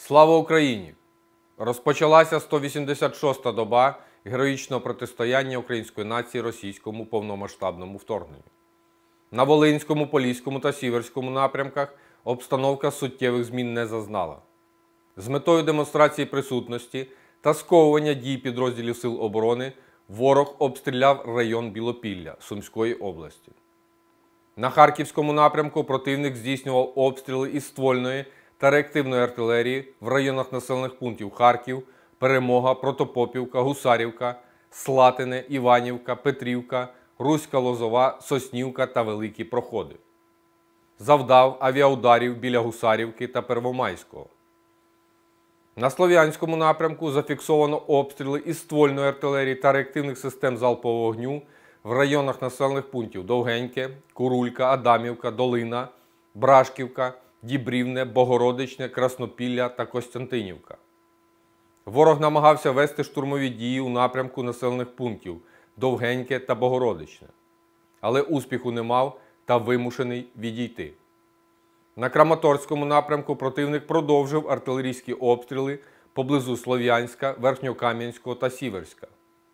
Слава Україні! Розпочалася 186-та доба героїчного протистояння української нації російському повномасштабному вторгненню. На Волинському, Поліському та Сіверському напрямках обстановка суттєвих змін не зазнала. З метою демонстрації присутності та сковування дій підрозділів Сил оборони ворог обстріляв район Білопілля Сумської області. На Харківському напрямку противник здійснював обстріли із ствольної та реактивної артилерії в районах населених пунктів Харків, Перемога, Протопопівка, Гусарівка, Слатине, Іванівка, Петрівка, Руська Лозова, Соснівка та Великі Проходи. Завдав авіаударів біля Гусарівки та Первомайського. На Слов'янському напрямку зафіксовано обстріли із ствольної артилерії та реактивних систем залпового вогню в районах населених пунктів Довгеньке, Курулька, Адамівка, Долина, Брашківка, Дібрівне, Богородичне, Краснопілля та Костянтинівка. Ворог намагався вести штурмові дії у напрямку населених пунктів Довгеньке та Богородичне, але успіху не мав та вимушений відійти. На Краматорському напрямку противник продовжив артилерійські обстріли поблизу Слов'янська, Верхньокам'янського та Сіверська.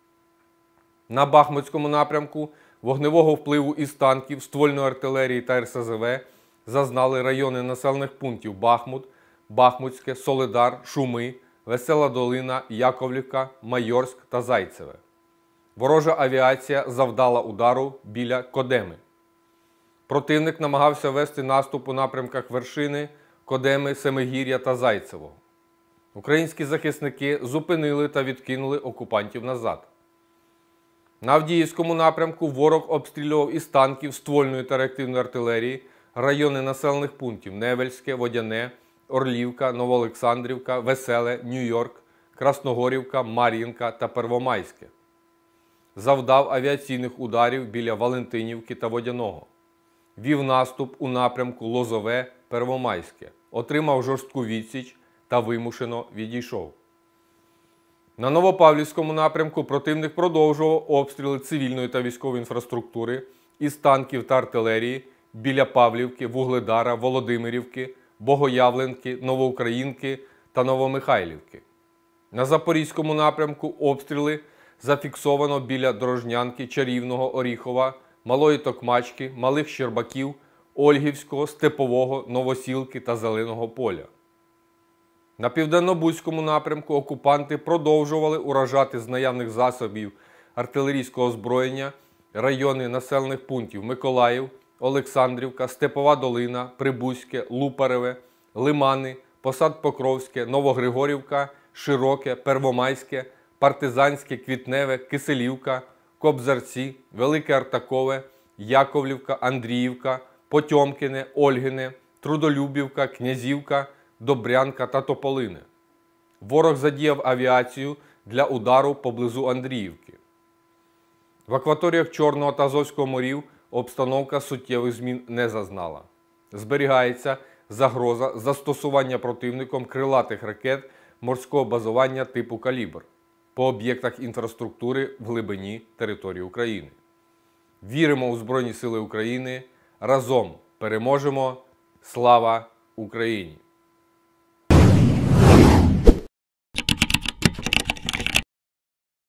На Бахмутському напрямку вогневого впливу із танків, ствольної артилерії та РСЗВ зазнали райони населених пунктів Бахмут, Бахмутське, Солидар, Шуми, Весела Долина, Яковлівка, Майорськ та Зайцеве. Ворожа авіація завдала удару біля Кодеми. Противник намагався вести наступ у напрямках Вершини, Кодеми, Семигір'я та Зайцевого. Українські захисники зупинили та відкинули окупантів назад. На Авдіївському напрямку ворог обстрілював із танків, ствольної та реактивної артилерії райони населених пунктів Невельське, Водяне, Орлівка, Новоолександрівка, Веселе, Нью-Йорк, Красногорівка, Мар'їнка та Первомайське. Завдав авіаційних ударів біля Валентинівки та Водяного. Вів наступ у напрямку Лозове, Первомайське. Отримав жорстку відсіч та вимушено відійшов. На Новопавлівському напрямку противник продовжував обстріли цивільної та військової інфраструктури із танків та артилерії біля Павлівки, Вугледара, Володимирівки, Богоявленки, Новоукраїнки та Новомихайлівки. На Запорізькому напрямку обстріли зафіксовано біля Дорожнянки, Чарівного, Оріхова, Малої Токмачки, Малих Щербаків, Ольгівського, Степового, Новосілки та Зеленого Поля. На Південно-Бузькому напрямку окупанти продовжували уражати з наявних засобів артилерійського озброєння райони населених пунктів Миколаїв, Олександрівка, Степова Долина, Прибузьке, Лупареве, Лимани, Посад Покровське, Новогригорівка, Широке, Первомайське, Партизанське, Квітневе, Киселівка, Кобзарці, Велике Артакове, Яковлівка, Андріївка, Потьомкине, Ольгине, Трудолюбівка, Князівка, Добрянка та Тополине. Ворог задіяв авіацію для удару поблизу Андріївки. В акваторіях Чорного та Азовського морів обстановка суттєвих змін не зазнала. Зберігається загроза застосування противником крилатих ракет морського базування типу «Калібр» по об'єктах інфраструктури в глибині території України. Віримо у Збройні Сили України. Разом переможемо! Слава Україні!